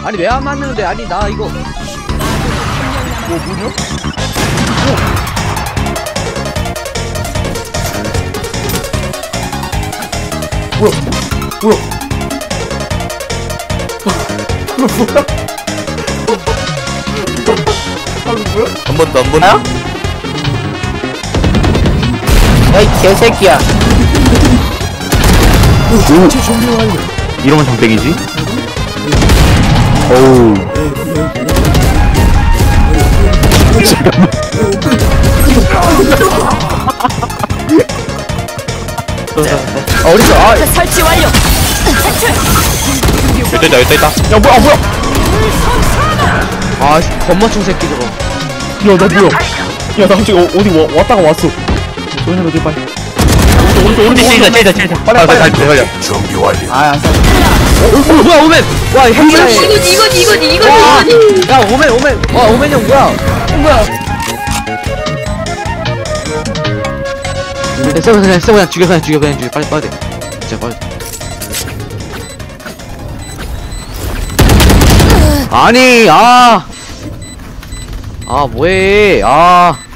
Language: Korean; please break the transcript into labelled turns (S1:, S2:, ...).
S1: 아니 왜 안 맞는데? 아니 나 이거
S2: 뭐냐? 뭐야? 뭐야? 뭐야? 뭐야?
S3: 한 번 더, 한 번 더.
S4: 야이 개새끼야.
S3: 이러면 장땡이지? 어우. 잠깐만.
S1: 어딨어? 아,
S5: 설치 완료.
S3: 여기 있다, 여기 있다.
S2: 야 뭐야 뭐야?
S1: 아, 겁머충 새끼 저거.
S2: 야나 뭐야? 야 나 갑자기 어디 왔다가 왔어. 소연아 어디 빨리. 오른쪽
S3: 쟤다.
S2: 빨리 빨리.
S3: 빨리.
S4: 아안 써.
S1: 뭐야 오멘! 와 핵이네.
S5: 이거지.
S1: 야 오멘. 와 오멘 형 뭐야? 세보 그냥 죽여 빨리 빠야 돼. 진짜 빠야 돼. 아니 뭐해?